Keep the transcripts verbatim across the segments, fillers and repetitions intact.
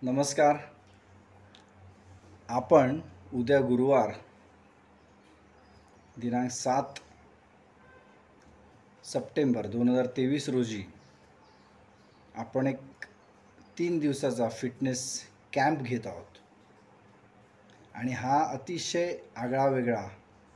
नमस्कार. आपण उद्या गुरुवार दिनांक सात सप्टेंबर दोन हजार तेवीस रोजी आपण एक तीन दिवसाचा फिटनेस कॅम्प घेत आहोत आणि हा अतिशय आगळा वेगळा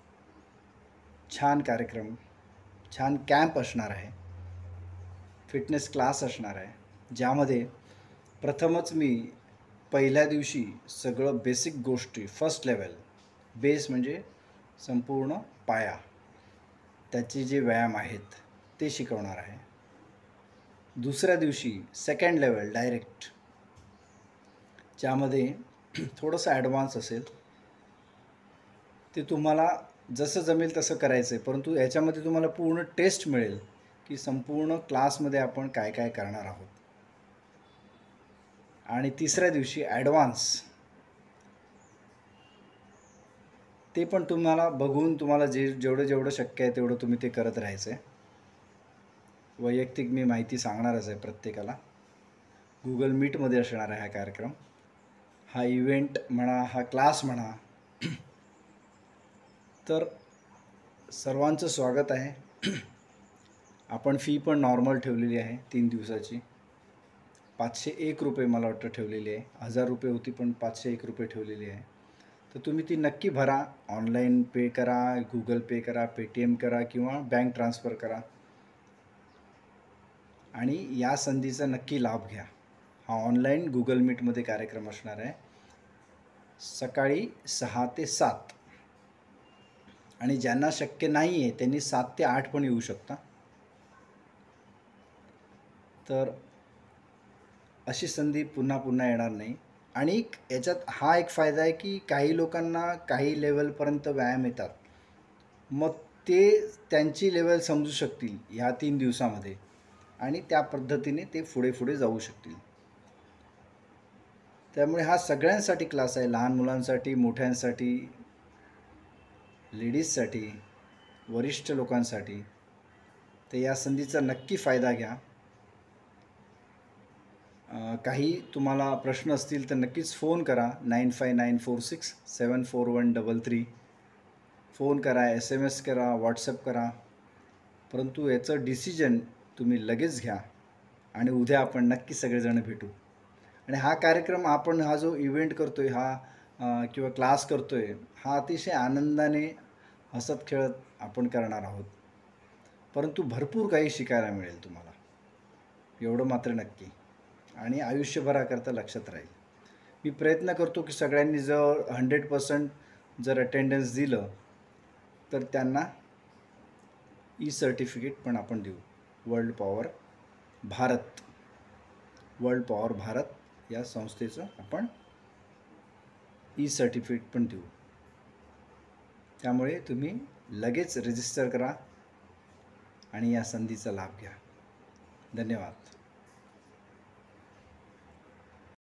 छान कार्यक्रम, छान कॅम्प असणार आहे. फिटनेस क्लास असणार आहे, ज्यामध्ये प्रथमच मी पहिल्या दिवशी सगळं बेसिक गोष्टी, फर्स्ट लेवल बेस म्हणजे संपूर्ण पाया, त्याचे जे व्यायाम आहेत ते शिकवणार आहे. दुसऱ्या दिवशी सेकंड लेवल डायरेक्ट, ज्यामध्ये थोडंसं ॲडव्हान्स असेल. ते तुम्हाला जसं जमेल तसं करायचं आहे, परंतु याच्यामध्ये तुम्हाला पूर्ण टेस्ट मिळेल की संपूर्ण क्लासमध्ये आपण काय काय करणार आहोत. आणि तिसऱ्या दिवशी ॲडव्हान्स, ते पण तुम्हाला बघून तुम्हाला जे जेवढं जेवढं शक्य आहे तेवढं तुम्ही ते करत राहायचं आहे. वैयक्तिक मी माहिती सांगणारच आहे प्रत्येकाला. गुगल मीटमध्ये असणार आहे हा कार्यक्रम. हा इव्हेंट म्हणा, हा क्लास म्हणा, तर सर्वांचं स्वागत आहे. आपण फी पण नॉर्मल ठेवलेली आहे, तीन दिवसाची पाचशे एक रुपये मला वाटतं ठेवलेली आहे. हजार रुपये होती पण पाचशे एक रुपये ठेवलेली आहे. तर तुम्ही ती नक्की भरा. ऑनलाईन पे करा, गुगल पे करा, पेटीएम करा किंवा बँक ट्रान्सफर करा आणि या संधीचा नक्की लाभ घ्या. हा ऑनलाईन गुगल मीटमध्ये कार्यक्रम असणार आहे, सकाळी सहा ते सात. आणि ज्यांना शक्य नाही आहे त्यांनी सात ते आठ पण येऊ शकता. तर अशी संधी पुन्हा पुन्हा येणार नाही. आणि याच्यात हा एक फायदा आहे की काही लोकांना काही लेवलपर्यंत व्यायाम येतात, मग ते त्यांची लेवल समजू शकतील ह्या तीन दिवसामध्ये आणि त्या पद्धतीने ते पुढे पुढे जाऊ शकतील. त्यामुळे हा सगळ्यांसाठी क्लास आहे, लहान मुलांसाठी, मोठ्यांसाठी, लेडीजसाठी, वरिष्ठ लोकांसाठी. तर या संधीचा नक्की फायदा घ्या. काही तुम्हाला प्रश्न असतील तर नक्कीच फोन करा. Nine five nine four six seven four one double three phone करा, एस एम एस करा, व्हॉट्सअप करा. परंतु याचं डिसिजन तुम्ही लगेच घ्या आणि उद्या आपण नक्की सगळेजण भेटू. आणि हा कार्यक्रम, आपण हा जो इव्हेंट करतो आहे, हा किंवा क्लास करतो आहे, हा अतिशय आनंदाने हसत खेळत आपण करणार आहोत. परंतु भरपूर काही शिकायला मिळेल तुम्हाला, एवढं मात्र नक्की. आणि आयुष्यभराकरता लक्षात राहील. मी प्रयत्न करतो की सगळ्यांनी जर हंड्रेड पर्सेंट जर अटेंडन्स दिलं तर त्यांना ई सर्टिफिकेट पण आपण देऊ. World power Bharat, world power Bharat या संस्थेचं आपण ई सर्टिफिकेट पण देऊ. त्यामुळे तुम्ही लगेच रजिस्टर करा आणि या संधीचा लाभ घ्या. धन्यवाद.